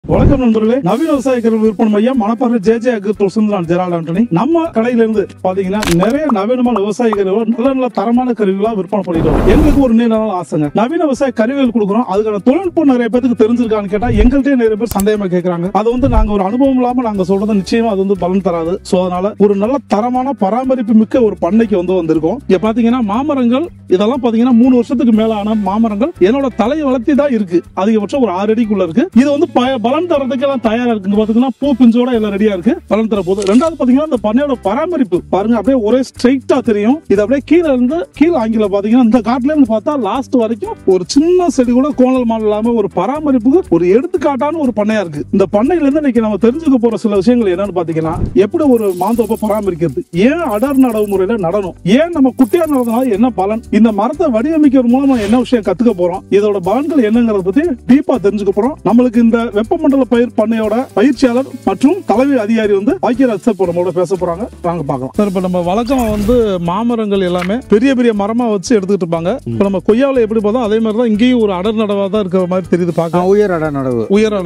வணக்கம் நண்பர்களே, நவீன விவசாய கருவி விற்பனை மையம் Manapparai J agri Gerald Antony. நம்ம கடையில இருந்து பாத்தீங்கன்னா நிறைய நவீனமான விவசாய கருவிகள், நல்ல நல்ல தரமான கருவிகளா விற்பனை பண்ணிட்டோம். எங்களுக்கு ஒரு நீண்ட நாள் ஆசைங்க, நவீன விவசாய கருவிகள் கொடுக்குறோம். அதுக்கான தொழில்நுட்பம் நிறைய பேருக்கு தெரிஞ்சிருக்கான்னு கேட்டா எங்கள்கிட்ட நிறைய பேர் சந்தேகமா கேட்கறாங்க. அது வந்து நாங்க ஒரு அனுபவம் இல்லாம நாங்க சொல்றது நிச்சயமா அது வந்து பலன் தராது. சோ அதனால ஒரு நல்ல தரமான பராமரிப்பு மிக்க ஒரு பண்ணைக்கு வந்திருக்கோம். இங்க பாத்தீங்கன்னா மாமரங்கள் இதெல்லாம் பாத்தீங்கன்னா 3 வருஷத்துக்கு மேலான மாமரங்கள் என்னோட தலையை வளர்த்தி தான் இருக்கு. அதிகபட்சம் ஒரு 6 அடிக்குள்ள இருக்கு. இது வந்து பலன் தரதுக்கு எல்லாம் தயாரா இருக்கு. பாத்தீங்கன்னா பூ பிஞ்சோட எல்லாம் ரெடியா இருக்கு, பலன் தர போது. ரெண்டாவது பாத்தீங்கன்னா இந்த பண்ணையோட பராமரிப்பு பாருங்க, அப்படியே ஒரே ஸ்ட்ரைட்டா தெரியும். இது அப்படியே கீழே ஆங்கில பாத்தீங்கன்னா இந்த காட்டுல இருந்து பார்த்தா லாஸ்ட் வரைக்கும் ஒரு சின்ன செடி கூட கோணல் மாடல் இல்லாம ஒரு பராமரிப்புக்கு ஒரு எடுத்துக்காட்டான ஒரு பண்ணையா இருக்கு. இந்த பண்ணையில இருந்து இன்னைக்கு நம்ம தெரிஞ்சுக்க போற சில விஷயங்கள் என்னன்னு பாத்தீங்கன்னா, எப்படி ஒரு மாந்தோப்பை பராமரிக்கிறது, ஏன் அடர் நடவு முறையில நடணும், ஏன் நம்ம குட்டியா நடந்தனால என்ன பலன், இந்த மரத்தை வடிவமைக்கிறது மூலமா என்ன விஷயம் கத்துக்க போறோம், இதோட பலன்கள் என்னங்கிறத பத்தி டீப்பா தெரிஞ்சுக்க போறோம். நம்மளுக்கு இந்த வெப்பமண்டல பயிர் பண்ணையோட பயிற்சியாளர் மற்றும் தலைமை அதிகாரி வந்து நம்மளோட பேச போறாங்க. வாங்க பார்க்கலாம். சார், இப்ப நம்ம வழக்கம் வந்து மாமரங்கள் எல்லாமே பெரிய பெரிய மரமா வச்சு எடுத்துட்டு இருப்பாங்க. இப்ப நம்ம கொய்யாவில எப்படி பார்த்தோம் அதே மாதிரி தான் இங்கேயும் ஒரு அடர் நடவா தான் இருக்கிற மாதிரி தெரியுது. பார்க்க உயர் அடர் நடவு.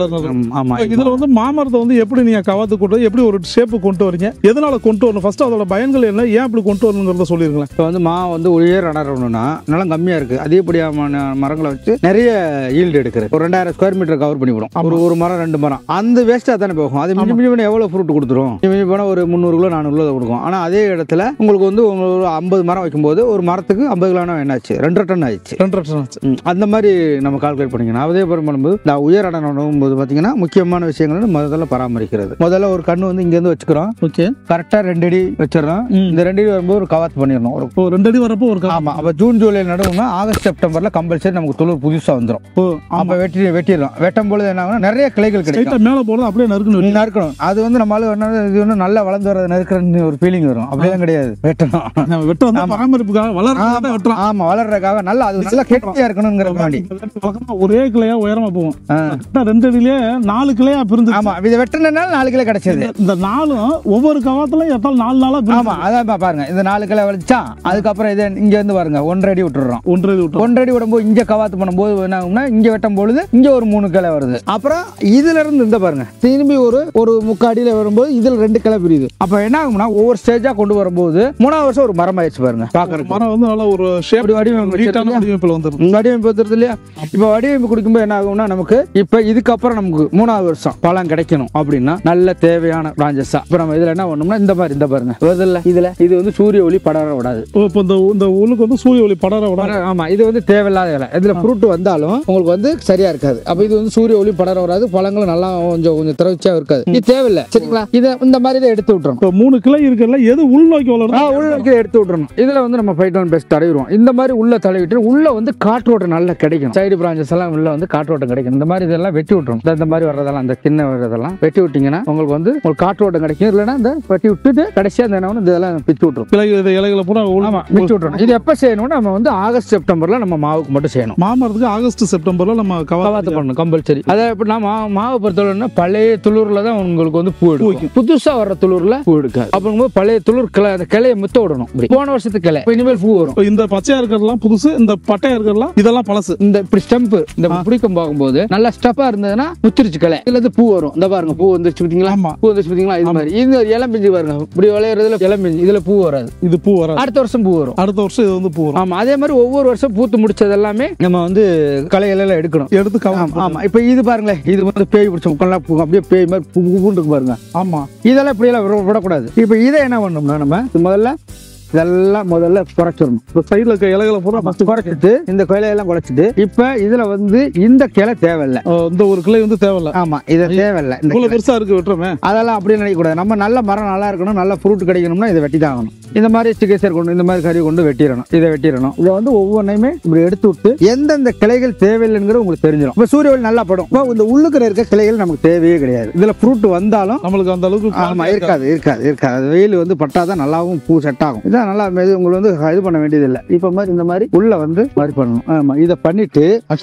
ஆமா, இதுல வந்து மாமரத்தை வந்து எப்படி நீங்க கவாத்து கொண்டு எப்படி ஒரு ஷேப்பு கொண்டு வரீங்க, எதனால கொண்டு வரணும், ஃபர்ஸ்ட் அதோட பயன்கள் என்ன, ஏன் அப்படி கொண்டு வரணுங்கிறத சொல்லிருங்களேன். இப்போ வந்து வந்து உயர் அடரணும்னா நிலம் கம்மியா இருக்கு, அதிகப்படியான மரங்களை வச்சு நிறைய ஈல்டு எடுக்கிறது. ஒரு 2000 ஸ்கொயர் மீட்டர் கவர் பண்ணிவிடும். ஒரு மரம் 2 மரம் அந்த வேஸ்டா தானே போகும். அது மிஞ்சி எவ்வளவு ஃப்ரூட் கொடுத்துரும், மிஞ்சி போனா ஒரு 300 கிலோ 400 கிலோ கொடுக்கும். ஆனா அதே இடத்துல உங்களுக்கு வந்து ஒரு 50 மரம் வைக்கும்போது ஒரு மரத்துக்கு 50 கிலோ என்னாச்சு, 2 டன் ஆயிடுச்சு. 2 டன் ஆச்சு. அந்த மாதிரி நம்ம கால்குலேட் பண்ணிக்கணும். அதே பண்ணும்போது இந்த உயர் அடனும் போது பாத்தீங்கன்னா முக்கியமான விஷயங்கள் முதல்ல பராமரிக்கிறது. முதல்ல ஒரு கண்ணு வந்து இங்க இருந்து வச்சுக்கிறோம். ஓகே, கரெக்டா 2 அடி வச்சிடறோம். இந்த 2 அடி வரும்போது ஒரு கவாத்து பண்ணிடணும். ஒரு 2 அடி வரப்போ ஒரு ஆமா. அப்ப ஜூன் ஜூலை நடுவுனா ஆகஸ்ட் செப்டம்பர்ல கம்பல்சரி நமக்கு துளிர் புதுசா வந்துடும். அப்ப வெட்டிடுறோம். வெட்டும் பொழுது என்ன ஆகும், நிறைய கிளைகள் கிடைக்கும். மேல போறது அப்படியே நறுக்கணும். அது வந்து நம்மளால இது வந்து நல்லா வளர்ந்து வர நறுக்கிறன்னு ஒரு ஃபீலிங் வரும். அப்படியே கிடையாது, வெட்டணும். பராமரிப்புக்காக வளர்றதுக்காக. ஆமா, வளர்றதுக்காக நல்லா அது நல்லா கெட்டியா இருக்கணுங்கிற மாதிரி. ஒரே கிளையா உயரமா போகும். 2 அடியிலே 4 கிளையா பிரிந்து. ஆமா, இதை வெட்டினால 4 கிளை கிடைச்சது. இந்த 4 ஒவ்வொரு கவாத்துல எத்தால் 4 நாளா. ஆமா, அதான் பாருங்க, இந்த 4 கிளை வலிச்சா அதுக்கப்புறம் இது இங்க இருந்து பாருங்க 1 அடி விட்டுறோம். 1 அடி விடும்போது இங்க கவாத்து பண்ணும்போது என்ன ஆகும்னா, இங்க வெட்டும் பொழுது இங்க ஒரு 3 கிளை வருது. அப்புறம் இதுல இருந்து இந்த பாருங்க திரும்பி ஒரு 3/4 அடியில வரும்போது இதுல 2 கிளை பிரியுது. அப்ப என்ன ஆகும்னா, ஒவ்வொரு ஸ்டேஜா கொண்டு வரும்போது 3ஆவது வருஷம் ஒரு மரம் ஆயிடுச்சு பாருங்க. பாக்குறது மரம் வந்து நல்ல ஒரு ஷேப் வடிவமைப்புல வந்துருது இல்லையா. இப்ப வடிவமைப்பு கொடுக்கும்போது என்ன ஆகும்னா, நமக்கு இப்ப இதுக்கப்புறம் நமக்கு 3ஆவது வருஷம் பழம் கிடைக்கணும் அப்படின்னா நல்ல தேவையான பிரான்சஸா இப்ப நம்ம இதுல என்ன பண்ணணும்னா, இந்த மாதிரி இந்த பாருங்க இதுல இது வந்து சூரிய ஒளி படர விடாது. இந்த ஊருக்கு வந்து சூரிய ஒளி படர விடாது. ஆமா, இது வந்து தேவையில்லாத இலை. இதுல ஃப்ரூட் வந்தாலும் உங்களுக்கு வந்து சரியா இருக்காது. அப்ப இது வந்து சூரிய ஒளி படர வராது, பழங்களும் நல்லா கொஞ்சம் திறச்சியா இருக்காது. இது தேவையில்லை, சரிங்களா. இதை இந்த மாதிரி தான் எடுத்து விட்டுறோம். 3 கிளை இருக்குல்ல, எது உள்நோக்கி வளரும், உள்நோக்கி எடுத்து விட்டுறணும். இதுல வந்து நம்ம ஃபைட்டோன் பெஸ்ட் தடவிடுவோம். இந்த மாதிரி உள்ள தடவிட்டு உள்ள வந்து காற்றோட்டம் நல்லா கிடைக்கும். சைடு பிரான்சஸ் எல்லாம் உள்ள வந்து காற்றோட்டம் கிடைக்கும். இந்த மாதிரி இதெல்லாம் வெட்டி விட்டுரும். இந்த மாதிரி வர்றதெல்லாம் இந்த சின்ன வர்றதெல்லாம் வெட்டி விட்டீங்கன்னா உங்களுக்கு வந்து ஒரு காற்றோட்டம் கிடைக்கும். இல்லைன்னா இந்த வெட்டி விட்டுட்டு கடைசியா இதெல்லாம் பிச்சு விட்டுரும். இலைகளை பூரா பிச்சு விட்டுரும். இது எப்ப செய்யணும்னா, நம்ம வந்து ஆகஸ்ட் செப்டம்பர்ல நம்ம மாவுக்கு மட்டும் செய்யணும். மாமரத்துக்கு ஆகஸ்ட் செப்டம்பர்ல நம்ம கவாத்து பண்ணணும் கம்பல்சரி. அதை எப்படின்னா மாவு பொறுத்தவரைன்னா பழைய துளிர்ல தான் உங்களுக்கு வந்து பூ எடுக்கும். புதுசா வர்ற துளிர்ல பூ எடுக்காது. அப்போ பழைய துளிர் அந்த கிளையை முத்த விடணும். போன வருஷத்துக்கு கிளை இனிமேல் பூ வரும். இந்த பச்சையா இருக்கிறதெல்லாம் புதுசு, இந்த பட்டையா இருக்கிறதெல்லாம் இதெல்லாம் பழசு. இந்த இப்படி ஸ்டெம்ப் இந்த பிடிக்கும் பார்க்கும்போது நல்லா ஸ்டெப்பா இருந்ததுன்னா முத்திருச்சு கிளை. இதுல இருந்து பூ வரும். இந்த பாருங்க பூ வந்துருச்சு பாத்தீங்களா. பூ வந்துருச்சு பாத்தீங்களா. இது மாதிரி இந்த இளம் பிஞ்சு பாருங்க, இப்படி விளையாடுறதுல இளம் பிஞ்சு. இதுல பூ வராது. இது பூ வராது. அடுத்த வருஷம் பூ வரும். அடுத்த வருஷம் இது வந்து பூ வரும். ஆமா, அதே மாதிரி ஒவ்வொரு வருஷம் பூத்து முடிச்சது எல்லாமே நம்ம வந்து களையெல்லாம் எடுக்கணும். ஆமா, இப்ப இது பாருங்களேன், இது வந்து பேய் பிடிச்ச முக்கெல்லாம் பூ அப்படியே பேய் மாதிரி பூண்டு பாருங்க. ஆமா, இதெல்லாம் இப்படி எல்லாம் விடக்கூடாது. இப்ப இதை என்ன பண்ணோம்னா, நம்ம இதெல்லாம் முதல்ல குறைச்சிடணும். சைடுல இருக்க இலைகளை பூரா குறைச்சிட்டு இந்த கிளையெல்லாம் குறைச்சிட்டு இப்ப இதுல வந்து இந்த கிளை தேவையில்லை. இந்த ஒரு கிளை வந்து தேவையில்லை. ஆமா, இது தேவையில்லை. இவ்வளவு பெருசா இருக்கு விட்டுறமே, அதெல்லாம் அப்படி நினைக்க கூடாது. நம்ம நல்ல மரம் நல்லா இருக்கணும், நல்ல ஃப்ரூட் கிடைக்கணும்னா இதை வெட்டி தான் ஆகணும். இந்த மாதிரி சிகிச்சை கொண்டு இந்த மாதிரி கறி கொண்டு வெட்டிடணும். இதை இதை வந்து ஒவ்வொன்றையுமே இப்படி எடுத்து விட்டு எந்தெந்த கிளைகள் தேவையில்லைங்கிறது உங்களுக்கு தெரிஞ்சிடும். இப்ப சூரிய ஒளி நல்லா படும். இந்த உள்ளுக்குற இருக்க கிளைகள் நமக்கு தேவையே கிடையாது. இதுல ஃப்ரூட் வந்தாலும் நம்மளுக்கு அந்த அளவுக்கு ஆமா இருக்காது. வெயில் வந்து பட்டாதான் நல்லாவும் பூ செட் ஆகும். நல்லா உங்களுக்கு வந்து இது பண்ண வேண்டியது இல்லை. இப்ப மாதிரி இந்த மாதிரி உள்ள வந்து மாதிரி பண்ணணும். ஆமா, இதை பண்ணிட்டு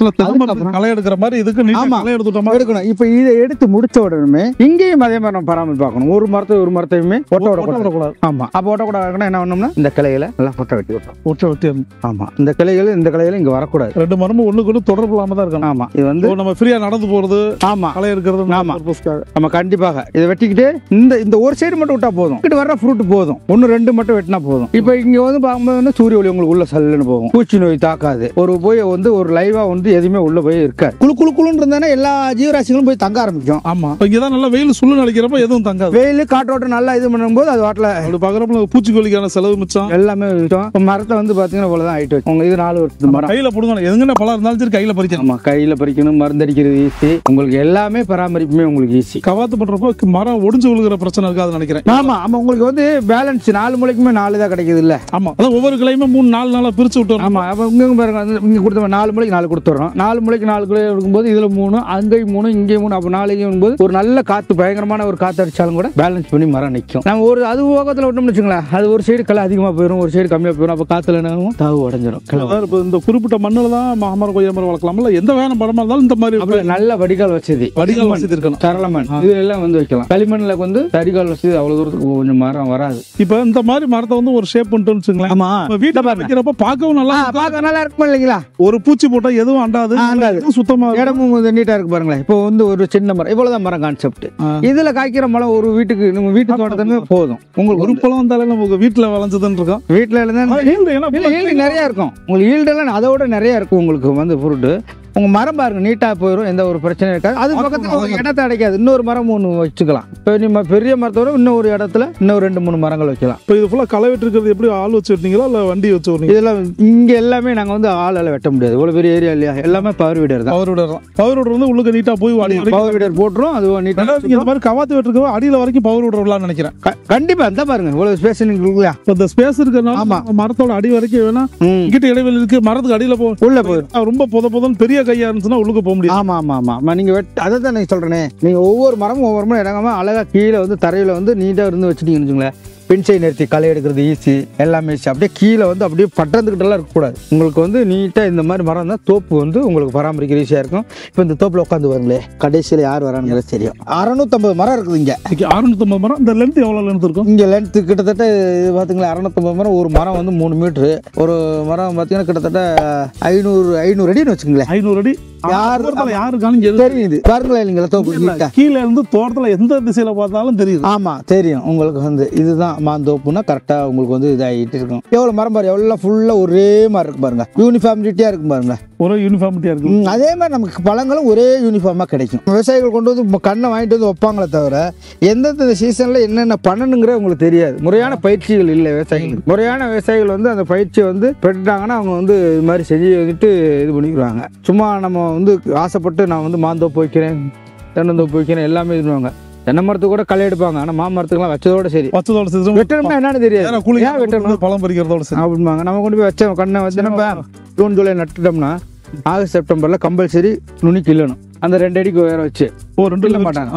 களை எடுக்கிற மாதிரி இதுக்கு எடுக்கணும். இப்ப இதை எடுத்து முடிச்ச உடனே இங்கேயும் அதே மாதிரி நம்ம பராமரிப்பு பார்க்கணும். ஒரு மரத்தையுமே ஒட்ட விடக்கூடாது. ஆமா, அப்ப ஒட்டக்கூடாது. இருக்குன்னா என்ன பண்ணோம்னா இந்த கிளைகளை நல்லா பொட்டை வெட்டி விட்டோம். வெட்டி ஆமா, இந்த கிளைகள் இங்க வரக்கூடாது. 2 மரமும் ஒண்ணுக்கு ஒண்ணு தொடர்பு இல்லாம தான் இருக்கணும். ஆமா, இது வந்து நம்ம ஃப்ரீயா நடந்து போறது, ஆமா, களை இருக்கிறது, ஆமா, நம்ம கண்டிப்பாக இதை வெட்டிக்கிட்டு இந்த ஒரு சைடு மட்டும் விட்டா போதும். கிட்ட வர்ற ஃப்ரூட் போதும், 1-2 மட்டும் வெட்டினா போதும். இப்போ இங்க வந்து பார்க்கும்போது சூரிய ஒளி உங்களுக்கு உள்ள சல்லுன்னு போகும், பூச்சி நோய் தாக்காது. ஒரு லைவா எதுவுமே உள்ள போய் இருக்காது. குளுன்னு இருந்தா எல்லா ஜீவராசிகளும் போய் தங்க ஆரம்பிக்கும். ஆமா, இங்கதான் நல்லா வெயில் சுள்ளு நினைக்கிறப்ப எதுவும் தங்காது. வெயில் காற்றோட்டம் நல்லா இது பண்ணும்போது அது வாட்டில் அப்படி பாக்குறப்ப பூச்சிக்கொல்லிக்கான செலவு மிச்சம், எல்லாமே மிச்சம். மரத்தை வந்து பாத்தீங்கன்னா இவ்வளவுதான் ஆயிட்டு வச்சு. இது 4 வருஷத்து மரம். கையில போடுங்க, எதுங்க பழம் இருந்தாலும் சரி கையில பறிக்கணும். ஆமா, கையில பறிக்கணும், மருந்தடிக்கிறது ஈஸி. உங்களுக்கு எல்லாமே பராமரிப்புமே உங்களுக்கு ஈஸி. கவாத்து பண்றப்போ மரம் ஒடிஞ்சு விழுகிற பிரச்சனை இருக்காது நினைக்கிறேன். ஆமா ஆமா, உங்களுக்கு வந்து பேலன்ஸ் 4 முளைக்குமே 4 தான் கிடைக்குது இல்ல. ஆமா, அதான் ஒவ்வொரு கிளையுமே 3-4 நாளா பிரிச்சு விட்டுறோம். ஆமா, அப்ப இங்க பாருங்க, இங்க கொடுத்த 4 முளைக்கு 4 கொடுத்துறோம். 4 முளைக்கு 4 கிளை இருக்கும்போது இதுல 3, அங்கே 3, இங்கே 3, அப்ப 4 போது ஒரு நல்ல காத்து, பயங்கரமான ஒரு காத்து அடிச்சாலும் கூட பேலன்ஸ் பண்ணி மரம் நிற்கும். நம்ம ஒரு அது பக்கத்துல விட்டோம்னு வச்சுங்களேன், அது ஒரு சைடு களை அதிகமா போயிடும், ஒரு சைடு கம்மியா போயிடும். அப்ப காத்துல என்ன தாவு உடஞ்சிடும். இந்த குறிப்பிட்ட மண்ணில் தான் மாமரம் கொய்யா மரம் வளர்க்கலாம்ல. எந்த வேணும் படமா இருந்தாலும் இந்த மாதிரி நல்ல வடிகால் வசதி இருக்கணும். சரளமண் இது எல்லாம் வந்து வைக்கலாம். களிமண்ணில் வந்து வடிகால் வசதி அவ்வளவு தூரத்துக்கு கொஞ்சம் மரம் வராது. இப்ப இந்த மாதிரி மரத்தை வந்து ஒரு ஷேப் பண்ணிட்டு வச்சுங்களேன். ஆமா, வீட்டுல வைக்கிறப்ப பார்க்கவும் நல்லா இருக்கும் இல்லைங்களா. ஒரு பூச்சி போட்டா எதுவும் அண்டாது, சுத்தமா இடமும் நீட்டா இருக்கு பாருங்களேன். இப்போ வந்து ஒரு சின்ன மரம் இவ்வளவுதான் மரம் கான்செப்ட். இதுல காய்க்கிற மரம் ஒரு வீட்டுக்கு நம்ம வீட்டு தோட்டத்துமே போதும். உங்களுக்கு ஒரு பழம் வந்தாலும் நமக்கு வீட்டுல விளைஞ்சதுன்னு இருக்கும். வீட்டுல நிறைய இருக்கும். உங்களுக்கு ஈல்டெல்லாம் அதோட நிறைய இருக்கும். உங்களுக்கு வந்து ஃப்ரூட் உங்க மரம் பாருங்க நீட்டா போயிடும், எந்த ஒரு பிரச்சனையும் இருக்காது. அது பக்கத்துல இடத்தை அடைக்காது. இன்னொரு மரம் 3 வச்சுக்கலாம். இப்போ நம்ம பெரிய மரத்தோட இன்னொரு இடத்துல இன்னும் 2-3 மரங்கள் வைக்கலாம். இப்போ இது ஃபுல்லா களை வெட்டி இருக்கிறது எப்படி ஆள் வச்சு வெட்டிங்களா இல்ல வண்டி வச்சு வெட்டிங்களா? இதெல்லாம் இங்க எல்லாமே நாங்க வந்து ஆளால வெட்ட முடியாது, இவ்வளவு பெரிய ஏரியா இல்லையா. எல்லாமே பவர் வீடர் தான். பவர் வீடர் வந்து உள்ளுக்கு நீட்டா போய் பவர் வீடர் போட்டுரும். அது நீட்டா இந்த மாதிரி கவாத்து வெட்டுறதுக்கு அடியில வரைக்கும் பவர் வீடர் விடலாம்னு நினைக்கிறேன். கண்டிப்பா அந்த பாருங்க இவ்வளவு ஸ்பேஸ் இல்லையா. இந்த ஸ்பேஸ் இருக்கிறதுனால மரத்தோட அடி வரைக்கும் வேணா கிட்ட இடைவெளி இருக்கு, மரத்துக்கு அடியில உள்ள போயிடும். ரொம்ப பொதன்னு பெரிய கையா இருந்துச்சுன்னா உள்ளுக்கு போக முடியும். ஆமா ஆமா ஆமா, நீங்க அதை தான் நீங்க சொல்றேனே. நீங்க ஒவ்வொரு மரமும் இறங்காம அழகா கீழே வந்து தரையில வந்து நீட்டா இருந்து வச்சுட்டீங்கன்னு வச்சுங்களேன், பென்சை நிறுத்தி களை எடுக்கிறது ஈஸி, எல்லாமே ஈஸி. அப்படியே கீழே வந்து அப்படியே பட்டறதுக்கிட்டலாம் இருக்கக்கூடாது. உங்களுக்கு வந்து நீட்டாக இந்த மாதிரி மரம் தான் தோப்பு வந்து உங்களுக்கு பராமரிக்கிற ஈஸியாக இருக்கும். இப்போ இந்த தோப்பில் உட்காந்து வருங்களே, கடைசியில் யார் வரான்னு தெரியும். 650 மரம் இருக்குது இங்கே. 650 மரம். இந்த லென்த் எவ்வளோ லென்த் இருக்கும்? இங்கே லென்த்து கிட்டத்தட்ட பார்த்தீங்களா 650 மரம். ஒரு மரம் வந்து 3 மீட்ரு. ஒரு மரம் பார்த்தீங்கன்னா கிட்டத்தட்ட 500 அடின்னு வச்சுங்களேன். 500 அடி. யாருக்காலும் தெரியுது பாருங்களேன். இல்லைங்களா தோப்பு கீழே இருந்து தோட்டத்துல எந்த திசையில பார்த்தாலும் தெரியுது. ஆமா தெரியும் உங்களுக்கு. வந்து இதுதான் மாந்தோப்புனா கரெக்டா உங்களுக்கு வந்து இதாகிட்டு இருக்கும். எவ்வளவு மரம் பாரு, எவ்வளவு ஃபுல்லா ஒரே மாதிரி இருக்கு பாருங்க. யூனிஃபார்மிட்டியா இருக்கும் பாருங்க. ஒரே யூனிஃபார்மிட்டியா இருக்கு. அதே மாதிரி நமக்கு பழங்களும் ஒரே யூனிஃபார்மா கிடைக்கும். விவசாயிகள் கொண்டு வந்து கண்ணை வாங்கிட்டு வந்து வைப்பாங்களே தவிர எந்தெந்த சீசன்ல என்னென்ன பண்ணணுங்கிற உங்களுக்கு தெரியாது. முறையான பயிற்சிகள் இல்லை விவசாயிகள். முறையான விவசாயிகள் வந்து அந்த பயிற்சியை வந்து பெற்றுட்டாங்கன்னா அவங்க வந்து இது மாதிரி செஞ்சு வந்துட்டு இது பண்ணிக்கிறாங்க. சும்மா நம்ம வந்து ஆசைப்பட்டு நான் வந்து மாந்தோப்பு வைக்கிறேன், தென்னந்தோப்பு வைக்கிறேன் எல்லாமே இது பண்ணுவாங்க. தென்னை மரத்துக்கு கூட களை எடுப்பாங்க. ஆனா மாமரத்துக்குலாம் வச்சதோட சரி, வெட்டணும்னா என்னன்னு தெரியாது. பழம் பறிக்கிறதோட சரி அப்படிம்பாங்க. நம்ம கொண்டு போய் வச்ச கண்ணை வச்சு நம்ம ஜூன் ஜூலை நட்டுட்டோம்னா ஆகஸ்ட் செப்டம்பர்ல கம்பல்சரி நுனி கிள்ளணும். அந்த 2 அடிக்கு உயர வச்சு கிள்ள மாட்டாங்க.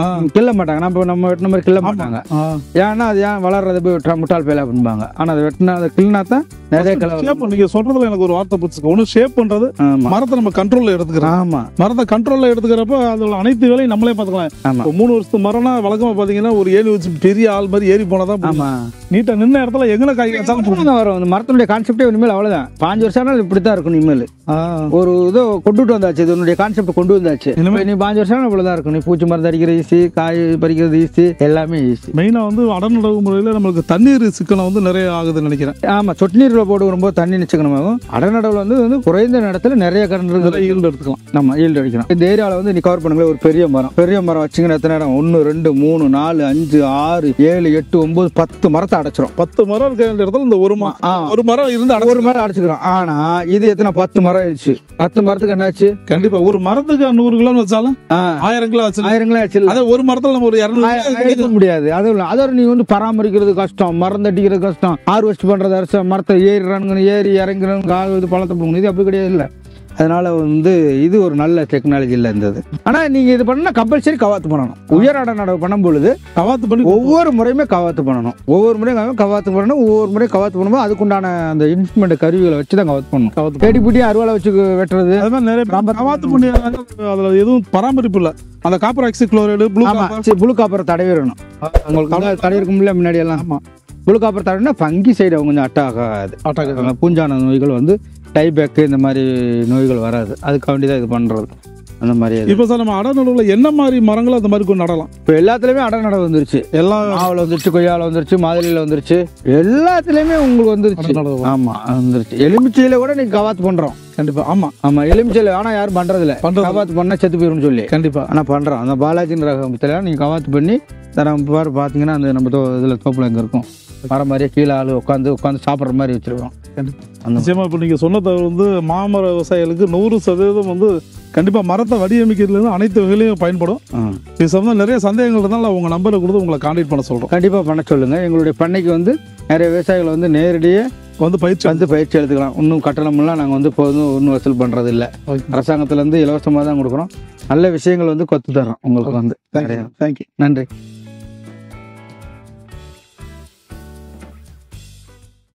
நம்ம வெட்டின மாதிரி கிள்ள மாட்டாங்க. ஏன்னா அது ஏன் வளர்றத போய் முட்டாள் பேல அப்படின்பாங்க. ஆனா அதை வெட்டினா அதை கிள்னா தான் நிறைய கலர். நீங்க சொல்றதுல எனக்கு ஒரு வார்த்தை பிடிச்சிருக்கு. ஒண்ணு ஷேப் பண்றது, மரத்தை நம்ம கண்ட்ரோல்ல எடுத்துக்கிறோம். ஆமா, மரத்தை கண்ட்ரோல்ல எடுத்துக்கிறப்ப அதோட அனைத்து வேலையும் நம்மளே பாத்துக்கலாம். 3 வருஷத்து மரம்னா வழக்கமா பாத்தீங்கன்னா ஒரு ஏணி வச்சு பெரிய ஆள் மாதிரி ஏறி போனதான். ஆமா, நீட்டா நின்ன இடத்துல எங்க காய் வரும். மரத்தினுடைய கான்செப்டே இனிமேல் அவ்வளவுதான். 5 வருஷம் இப்படித்தான் இருக்கும். இனிமேல் ஒரு இதோ கொண்டுட்டு வந்தாச்சு, இதனுடைய கான்செப்ட் கொண்டு வந்தாச்சு. நீ 5 வருஷம் இவ்வளவுதான் இருக்கும். நீ பூச்சி மருந்து அடிக்கிறது ஈஸி, காய் பறிக்கிறது ஈஸி, எல்லாமே ஈஸி. மெயினா வந்து அடநடவு முறையில நம்மளுக்கு தண்ணீர் சிக்கனம் வந்து நிறைய ஆகுதுன்னு நினைக்கிறேன். ஆமா, சொட்டு நீர்ல போட்டு வரும்போது தண்ணி சிக்கனமாகும். அடநடவுல வந்து குறைந்த நேரத்துல நிறைய கரண்ட் ஈல்டு எடுத்துக்கலாம். நம்ம ஈல்டு அடிக்கலாம். இந்த ஏரியாவில் வந்து நீ கவர் பண்ணுங்களேன். ஒரு பெரிய மரம் வச்சுங்கன்னா எத்தனை இடம்? 1 2 3 4 5 6 7 8 9 10 மரத்தை அடைச்சிரும். 10 மரம் இருக்கிற இடத்துல இந்த ஒரு மரம் இருந்து ஒரு மரம் அடைச்சிக்கிறோம். ஆனா இது எத்தனை 10 மரம் ஆயிடுச்சு. 10 மரத்துக்கு என்னாச்சு? கண்டிப்பா ஒரு மரத்துக்கு 100 கிலோ வச்சாலும் 1000 கிலோ வச்சு 1000 கிலோ ஆச்சு. அத ஒரு மரத்துல நம்ம ஒரு 200 எடுக்க முடியாது. அதோட நீ வந்து பராமரிக்கிறது கஷ்டம், மருந்து அடிக்கிறது கஷ்டம், ஹார்வெஸ்ட் பண்றது அரசு மரத்தை ஏறி இறங்குறன்னு கால் இது பழத்தை போகணும். இது அப்படி கிடையாது இல்லை. அதனால வந்து இது ஒரு நல்ல டெக்னாலஜி இல்லை இருந்தது. ஆனா நீங்க இது பண்ணா கம்பல்சரி கவாத்து பண்ணணும். உயர் அடநடவு பண்ணும் பொழுது கவாத்து பண்ணி ஒவ்வொரு முறையுமே கவாத்து பண்ணணும். ஒவ்வொரு முறையும் கவாத்து பண்ணணும். ஒவ்வொரு முறையும் கவாத்து பண்ணும்போது அதுக்குண்டான அந்த இன்ஸ்ட்ருமெண்ட் கருவிகளை வச்சு தான் கவாத்து பண்ணணும். தேடி பிடி அறுவாலை வச்சு வெட்டுறது அது மாதிரி நிறைய கவாத்து பண்ணி அதுல எதுவும் பராமரிப்பு இல்லை. அந்த காப்பர் ஆக்சி குளோரைடு ப்ளூ காப்பரை தடவிடணும். உங்களுக்கு தடவி இருக்கும் இல்லையா முன்னாடி எல்லாம். ஆமா, புழுக்காப்பர் தடவினா ஃபங்கி சைடு அவங்க கொஞ்சம் அட்டாக் பூஞ்சான நோய்கள் வந்து டைபேக்கு இந்த மாதிரி நோய்கள் வராது. அதுக்காக வேண்டி தான் இது பண்ணுறது அந்த மாதிரி. இப்போ சார் நம்ம அடநடுவில் என்ன மாதிரி மரங்களும் அந்த மாதிரி கொஞ்சம் நடலாம்? இப்போ எல்லாத்துலேயுமே அடநடை வந்துருச்சு. எல்லாம் ஆவில் வந்துருச்சு, கொய்யாவில் வந்துருச்சு, மாதுளையில் வந்துருச்சு, எல்லாத்துலேயுமே உங்களுக்கு வந்துருச்சு. ஆமாம் வந்துருச்சு. எலுமிச்சையில் கூட நீங்கள் கவாத்து பண்ணுறோம். கண்டிப்பாக. ஆமாம் ஆமாம் எலுமிச்சையில் ஆனால் யாரும் பண்ணுறதில்ல. கவாத்து பண்ணால் செத்து போயிடும்னு சொல்லி. கண்டிப்பாக. ஆனால் பண்ணுறோம். அந்த பாலாஜின் ரகத்தில் நீங்கள் கவாத்து பண்ணி நம்ம பார்த்தீங்கன்னா அந்த நம்ம இதில் தோப்பில் எங்கே இருக்கும் மரம் மாதிரியே கீழே ஆள் உட்காந்து சாப்பிட்ற மாதிரி வச்சுருக்கோம். நிச்சயமாக இப்போ நீங்கள் சொன்ன தகவல் வந்து மாமர விவசாயிகளுக்கு 100% வந்து கண்டிப்பாக மரத்தை வடிவமைக்கிறதுலேருந்து அனைத்து வகையிலையும் பயன்படும். இது சம்பந்தம் நிறைய சந்தேகங்கள் இருந்தாலும் உங்கள் நம்பரை கொடுத்து உங்களை கான்டாக்ட் பண்ண சொல்கிறோம். கண்டிப்பாக பண்ண சொல்லுங்கள். எங்களுடைய பண்ணைக்கு வந்து நிறைய விவசாயிகள் வந்து நேரடியாக வந்து பயிற்சி எடுத்துக்கலாம். இன்னும் கட்டணமெல்லாம் நாங்கள் வந்து இப்போதும் ஒன்றும் வசூல் பண்ணுறது இல்லை. அரசாங்கத்துலேருந்து இலவசமாக தான் கொடுக்குறோம். நல்ல விஷயங்கள் வந்து கொத்து தரோம் உங்களுக்கு வந்து. தேங்க்யூ. நன்றி.